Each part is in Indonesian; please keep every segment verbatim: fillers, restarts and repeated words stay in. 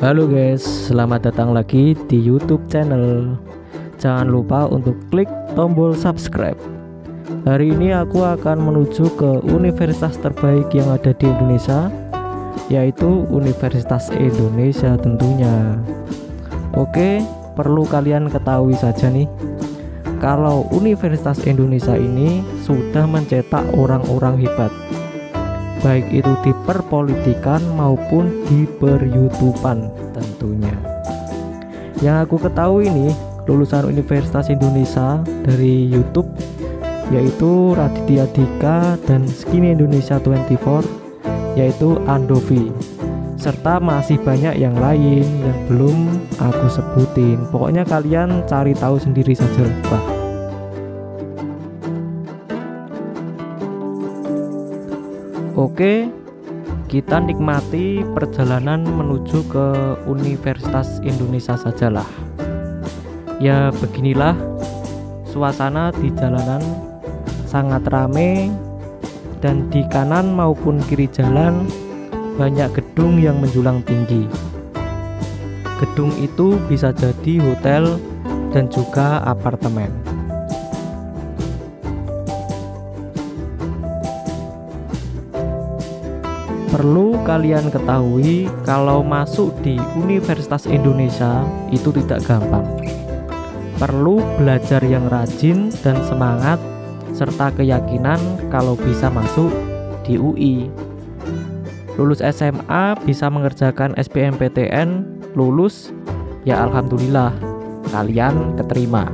Halo guys, selamat datang lagi di YouTube channel. Jangan lupa untuk klik tombol subscribe. Hari ini aku akan menuju ke universitas terbaik yang ada di Indonesia, yaitu Universitas Indonesia tentunya. Oke, perlu kalian ketahui saja nih, kalau Universitas Indonesia ini sudah mencetak orang-orang hebat, baik itu di perpolitikan maupun di per-YouTubean tentunya. Yang aku ketahui nih, lulusan Universitas Indonesia dari YouTube yaitu Raditya Dika dan Skinny Indonesia dua puluh empat, yaitu Andovi, serta masih banyak yang lain yang belum aku sebutin. Pokoknya kalian cari tahu sendiri saja, Pak. Oke, kita nikmati perjalanan menuju ke Universitas Indonesia sajalah. Ya beginilah suasana di jalanan, sangat ramai, dan di kanan maupun kiri jalan banyak gedung yang menjulang tinggi. Gedung itu bisa jadi hotel dan juga apartemen. Perlu kalian ketahui kalau masuk di Universitas Indonesia itu tidak gampang. Perlu belajar yang rajin dan semangat, serta keyakinan kalau bisa masuk di U I. Lulus S M A bisa mengerjakan S B M P T N, lulus, ya alhamdulillah kalian keterima.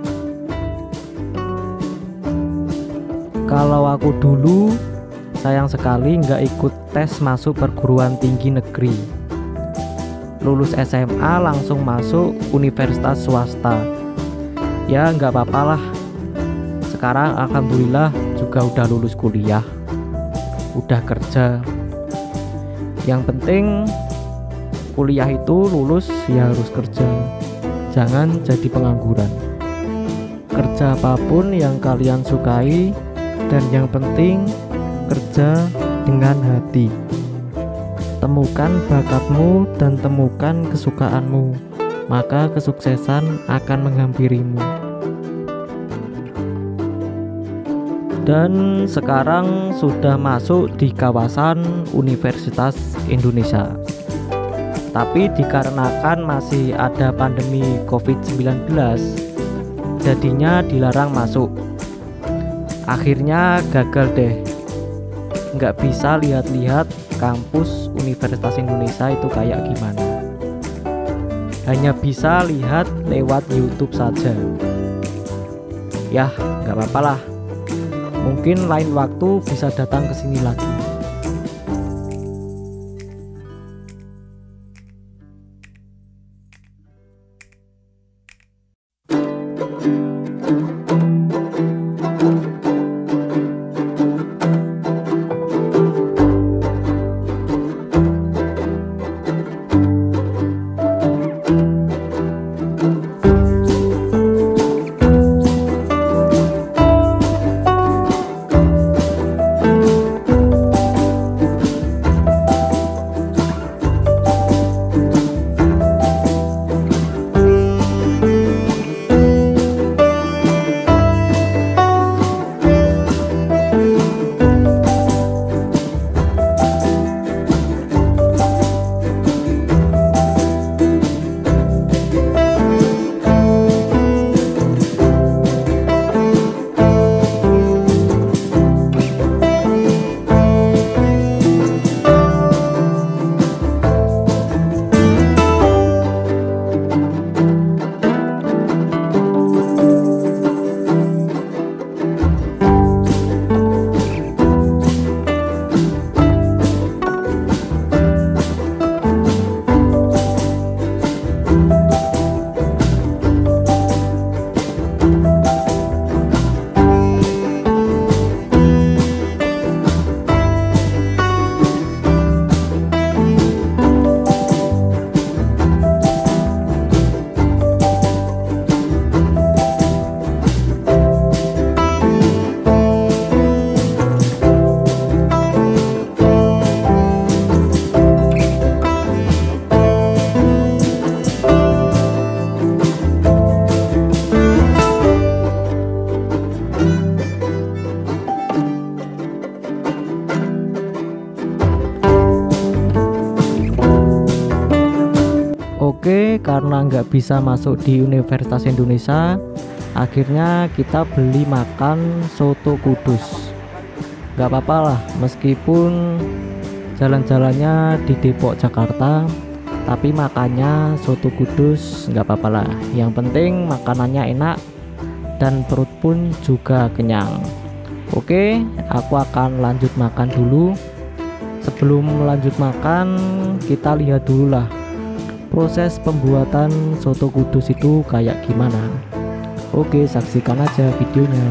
Kalau aku dulu, sayang sekali nggak ikut tes masuk perguruan tinggi negeri. Lulus S M A langsung masuk universitas swasta. Ya nggak apa-apa lah. Sekarang alhamdulillah juga udah lulus kuliah, udah kerja. Yang penting kuliah itu lulus ya harus kerja, jangan jadi pengangguran. Kerja apapun yang kalian sukai, dan yang penting kerja dengan hati. Temukan bakatmu dan temukan kesukaanmu, maka kesuksesan akan menghampirimu. Dan sekarang sudah masuk di kawasan Universitas Indonesia. Tapi dikarenakan masih ada pandemi covid sembilan belas, jadinya dilarang masuk. Akhirnya gagal deh, nggak bisa lihat-lihat kampus Universitas Indonesia itu kayak gimana. Hanya bisa lihat lewat YouTube saja. Ya nggak apa-apa lah, mungkin lain waktu bisa datang ke sini lagi. Oke, karena nggak bisa masuk di Universitas Indonesia, akhirnya kita beli makan soto Kudus. Nggak apa-apa lah, meskipun jalan-jalannya di Depok Jakarta, tapi makannya soto Kudus nggak apa-apa lah. Yang penting makanannya enak dan perut pun juga kenyang. Oke, aku akan lanjut makan dulu. Sebelum lanjut makan, kita lihat dulu lah proses pembuatan soto Kudus itu kayak gimana. Oke, saksikan aja videonya.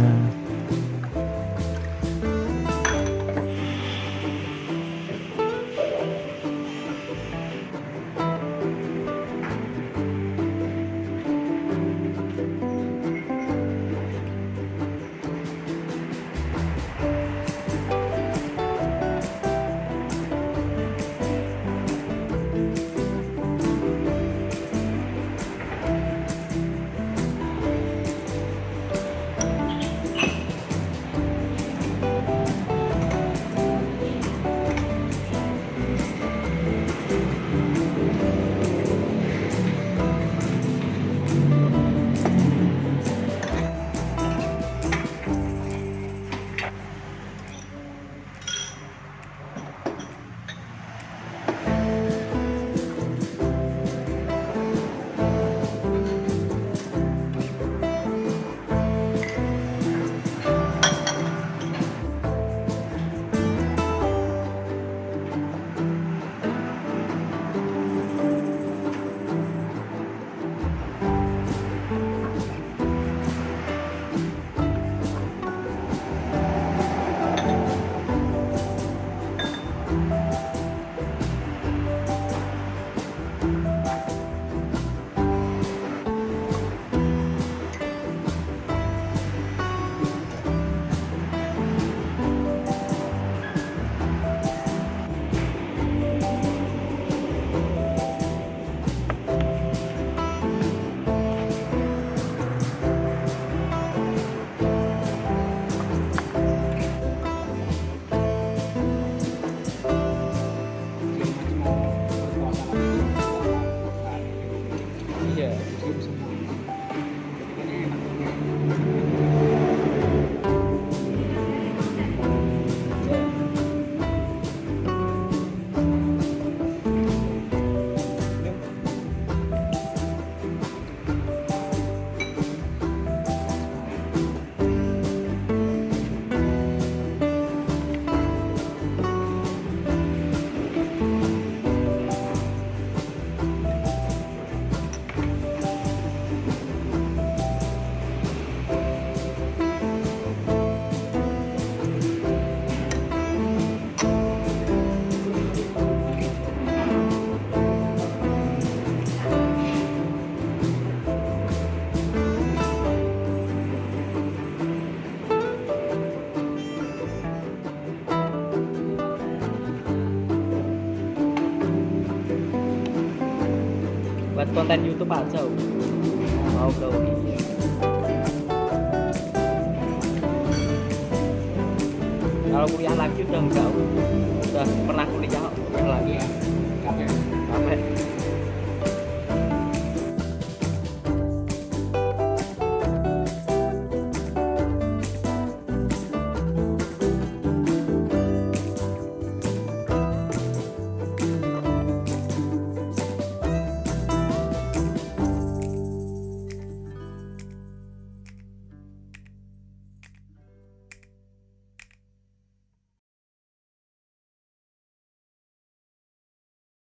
Buat konten YouTube aja, mau ke U I. Kalau kuliah lagi udah enggak, udah pernah kuliah, kuliah lagi. Capek. Capek.